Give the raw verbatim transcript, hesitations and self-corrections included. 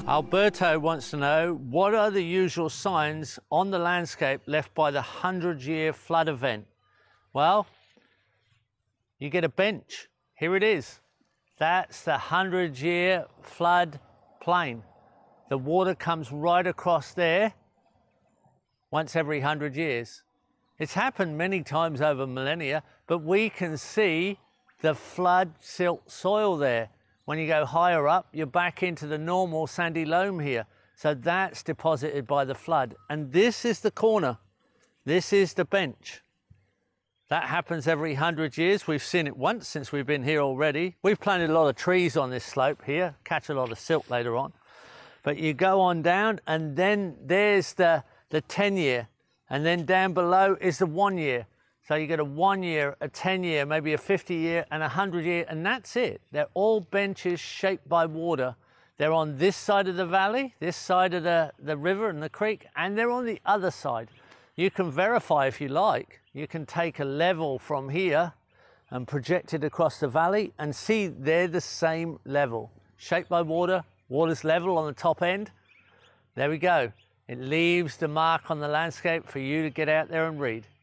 Alberto wants to know, what are the usual signs on the landscape left by the hundred-year flood event? Well, you get a bench. Here it is. That's the hundred-year flood plain. The water comes right across there once every hundred years. It's happened many times over millennia, but we can see the flood silt soil there. When you go higher up, you're back into the normal sandy loam here. So that's deposited by the flood. And this is the corner. This is the bench. That happens every hundred years. We've seen it once since we've been here already. We've planted a lot of trees on this slope here, catch a lot of silt later on. But you go on down and then there's the, the ten year. And then down below is the one year. So you get a one year, a ten year, maybe a fifty year and a hundred year, and that's it. They're all benches shaped by water. They're on this side of the valley, this side of the, the river and the creek, and they're on the other side. You can verify if you like. You can take a level from here and project it across the valley and see they're the same level. Shaped by water, water's level on the top end. There we go. It leaves the mark on the landscape for you to get out there and read.